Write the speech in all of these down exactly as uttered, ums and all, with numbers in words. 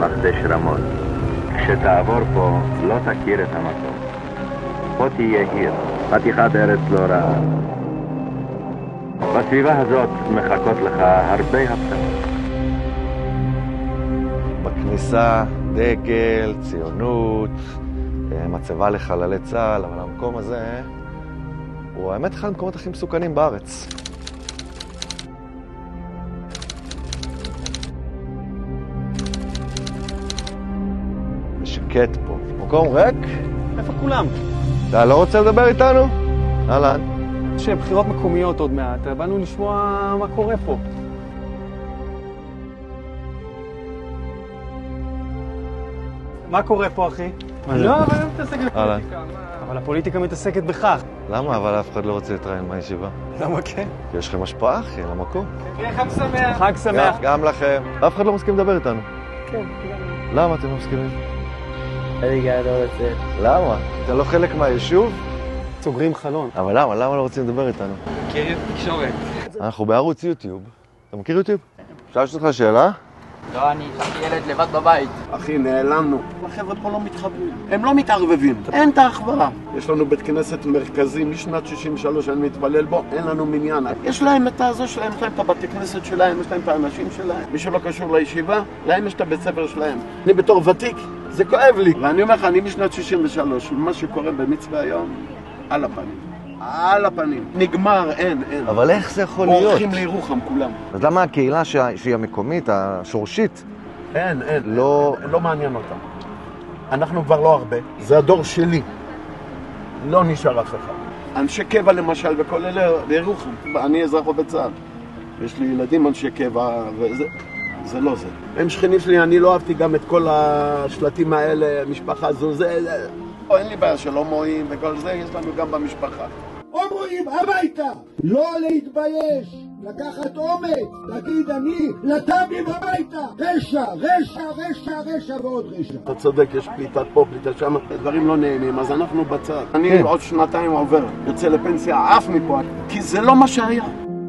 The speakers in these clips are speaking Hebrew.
מכדש רמון. כשתעבור פה לא תכיר את המקום. פה תהיה עיר, חתיכת ארץ לא רעה. בסביבה הזאת מחכות לך הרבה הפתעות. בכניסה דגל, ציונות, מצבה לחללי צה"ל, אבל המקום הזה הוא האמת אחד המקומות הכי מסוכנים בארץ. שקט פה. מקום ריק? איפה כולם? אתה לא רוצה לדבר איתנו? אהלן. יש בחירות מקומיות עוד מעט, באנו לשמוע מה קורה פה. מה קורה פה, אחי? לא, אבל אני מתעסק בפוליטיקה. אבל הפוליטיקה מתעסקת בכך. למה? אבל אף אחד לא רוצה להתראיין מהישיבה. למה כן? כי יש לכם השפעה, אחי, למקום. כן, חג שמח. חג שמח. גם לכם. אף אחד לא מסכים לדבר איתנו. כן, גם. למה אתם לא מסכימים? אני גם לא רוצה. למה? אתה לא חלק מהיישוב? סוגרים חלון. אבל למה? למה לא רוצים לדבר איתנו? מכיר תקשורת. אנחנו בערוץ יוטיוב. אתה מכיר יוטיוב? אפשר לשאול אותך שאלה? לא, אני חשבתי ילד לבד בבית. אחי, נעלמנו. החבר'ה פה לא מתחברים. הם לא מתערבבים. אין את ההחברה. יש לנו בית כנסת מרכזי משנת שישים ושלוש, אני מתפלל בו, אין לנו מניין. יש להם את הזו שלהם, יש להם את הבתי כנסת שלהם, יש להם את האנשים שלהם. מי שלא קשור לישיבה, להם יש את הבית ספר שלהם. אני בתור ותיק, זה כואב לי. ואני אומר לך, אני משנת שישים ושלוש, מה שקורה במצווה היום, על הפנים. על הפנים. נגמר, אין, אין. אבל איך זה יכול להיות? הולכים לירוחם כולם. אז למה הקהילה שהיא המקומית, השורשית? אין, אין. לא... אין, לא מעניין אותם. אנחנו כבר לא הרבה. זה הדור שלי. לא נשאר אף אחד. אנשי קבע למשל, וכל אלה בירוחם. אני אזרח עובד צה"ל. יש לי ילדים אנשי קבע, וזה... זה לא זה. הם שכנים שלי, אני לא אהבתי גם את כל השלטים האלה, משפחה זו, זה... זה... או, אין לי בעיה של הומואים וכל זה, יש לנו גם במשפחה. הומואים הביתה! לא להתבייש! לקחת אומץ! להגיד אני לטאבים הביתה! רשע, רשע, רשע, רשע ועוד רשע. אתה צודק, יש פליטת פה, פליטת שם, דברים לא נהנים, אז אנחנו בצד. אני עוד שנתיים עובר, יוצא לפנסיה, עף מפה, כי זה לא מה שהיה.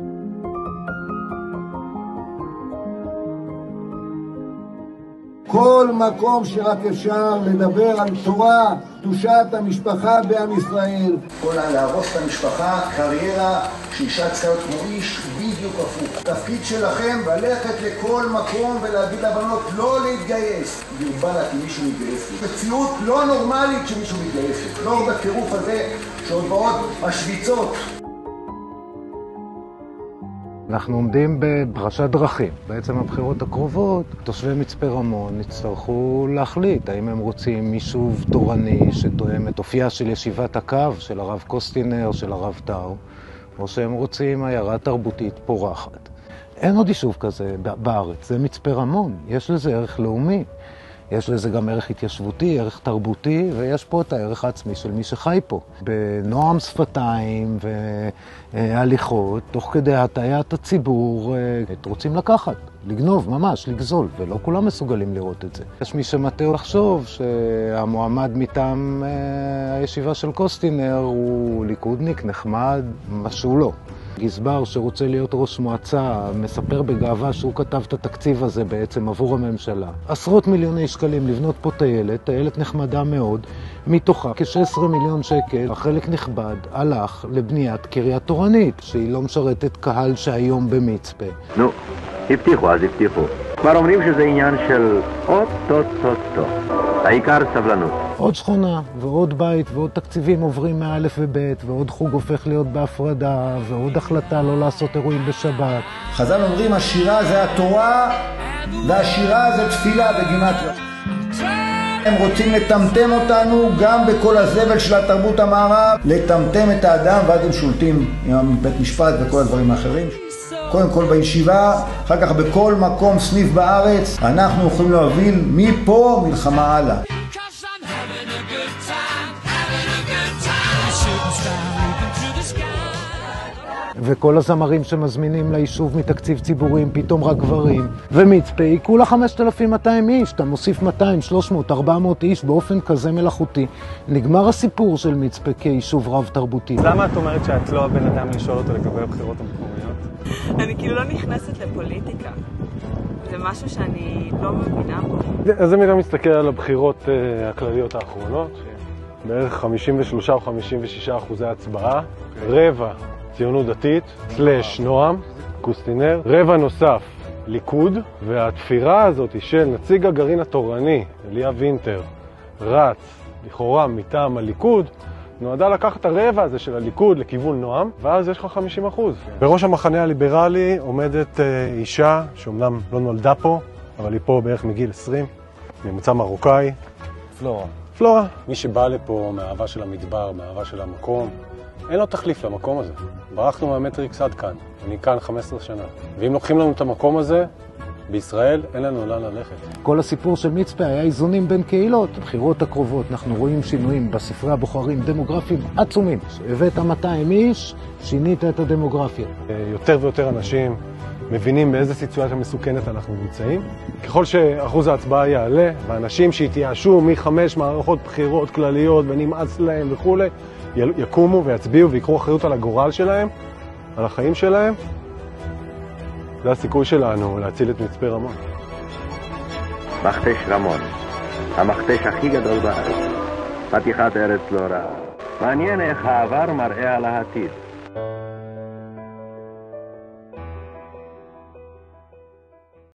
כל מקום שרק אפשר לדבר על תורה, קדושת המשפחה בעם ישראל. כל להרוס את המשפחה, קריירה, שאישה צריכה להיות כמו איש, בדיוק הפוך. התפקיד שלכם ללכת לכל מקום ולהגיד לבנות לא להתגייס. ירבה לה כי מישהו מתגייס. מציאות לא נורמלית שמישהו מתגייס. לא בטירוף הזה שעוד באות משוויצות. אנחנו עומדים בפרשת דרכים. בעצם הבחירות הקרובות, תושבי מצפה רמון יצטרכו להחליט האם הם רוצים יישוב תורני שתואם את אופייה של ישיבת הקו, של הרב קוסטינר, של הרב טאו, או שהם רוצים עיירה תרבותית פורחת. אין עוד יישוב כזה בארץ, זה מצפה רמון, יש לזה ערך לאומי. יש לזה גם ערך התיישבותי, ערך תרבותי, ויש פה את הערך העצמי של מי שחי פה. בנועם שפתיים והליכות, תוך כדי הטעיית הציבור, רוצים לקחת, לגנוב, ממש, לגזול, ולא כולם מסוגלים לראות את זה. יש מי שמטה לחשוב שהמועמד מטעם הישיבה של קוסטינר הוא ליכודניק נחמד, משהו לא. גזבר שרוצה להיות ראש מועצה מספר בגאווה שהוא כתב את התקציב הזה בעצם עבור הממשלה. עשרות מיליוני שקלים לבנות פה טיילת, טיילת נחמדה מאוד, מתוכה כ-שש עשרה מיליון שקל, חלק נכבד הלך לבניית קריה תורנית, שהיא לא משרתת קהל שהיום במצפה. נו, הבטיחו אז הבטיחו. כבר אומרים שזה עניין של אוטוטוטו. העיקר סבלנות. עוד שכונה ועוד בית ועוד תקציבים עוברים מאלף ובית ועוד חוג הופך להיות בהפרדה ועוד החלטה לא לעשות אירועים בשבת. חז"ל אומרים השירה זה התורה והשירה זה תפילה בגימטריה. הם רוצים לטמטם אותנו גם בכל הזבל של התרבות המערב, לטמטם את האדם ועד הם שולטים עם בית משפט וכל הדברים האחרים. קודם כל בישיבה, אחר כך בכל מקום סניף בארץ, אנחנו יכולים להוביל מפה מלחמה הלאה. וכל הזמרים שמזמינים ליישוב מתקציב ציבורים, פתאום רק גברים. ומצפה היא כולה חמשת אלפים מאתיים איש, אתה מוסיף מאתיים, שלוש מאות, ארבע מאות איש באופן כזה מלאכותי. נגמר הסיפור של מצפה כיישוב רב תרבותי. למה את אומרת שאת לא הבן אדם לשאול אותו לגבי הבחירות המקומיות? אני כאילו לא נכנסת לפוליטיקה. זה משהו שאני לא מבינה בו. אז אם אתה מסתכל על הבחירות הכלליות האחרונות, בערך חמישים ושלושה או חמישים ושישה אחוזי הצבעה, רבע ציונות דתית, סלש נועם, קוסטינר, רבע נוסף ליכוד, והתפירה הזאת של נציג הגרעין התורני, אליה וינטר, רץ לכאורה מטעם הליכוד, נועדה לקחת את הרבע הזה של הליכוד לכיוון נועם, ואז יש לך חמישים אחוז. בראש המחנה הליברלי עומדת אישה שאומנם לא נולדה פה, אבל היא פה בערך מגיל עשרים, ממוצא מרוקאי. פלורה. פלורה. מי שבא לפה מהאהבה של המדבר, מהאהבה של המקום, אין לו תחליף למקום הזה. ברחנו מהמטריקס עד כאן, אני כאן חמש עשרה שנה. ואם לוקחים לנו את המקום הזה, בישראל אין לנו לאן ללכת. כל הסיפור של מצפה היה איזונים בין קהילות. בבחירות הקרובות אנחנו רואים שינויים בספרי הבוחרים דמוגרפיים עצומים. הבאת מאתיים איש, שינית את הדמוגרפיה. יותר ויותר אנשים מבינים באיזה סיטואציה מסוכנת אנחנו נמצאים. ככל שאחוז ההצבעה יעלה, ואנשים שהתייאשו מחמש מערכות בחירות כלליות ונמאס להם וכו', יקומו ויצביעו ויקחו אחריות על הגורל שלהם, על החיים שלהם, זה הסיכוי שלנו להציל את מצפה רמון. מכתש רמון, המכתש הכי גדול בארץ, חתיכת ארץ לא רעה. מעניין איך העבר מראה על העתיד.